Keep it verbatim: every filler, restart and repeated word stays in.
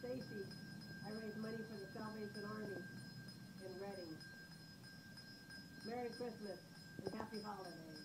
Stacy, I raise money for the Salvation Army in Reading. Merry Christmas and Happy Holidays.